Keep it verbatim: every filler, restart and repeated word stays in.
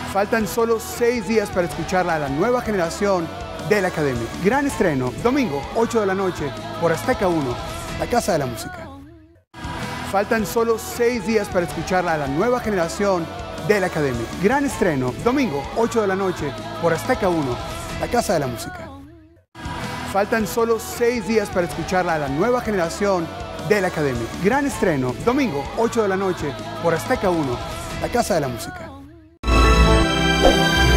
Faltan solo seis días para escucharla a la nueva generación de la Academia. Gran estreno, domingo, ocho de la noche, por Azteca uno, la Casa de la Música. Faltan solo seis días para escucharla a la nueva generación de la Academia. Gran estreno, domingo, ocho de la noche, por Azteca uno, la Casa de la Música. Faltan solo seis días para escucharla a la nueva generación de la Academia. Gran estreno, domingo, ocho de la noche, por Azteca uno, la Casa de la Música.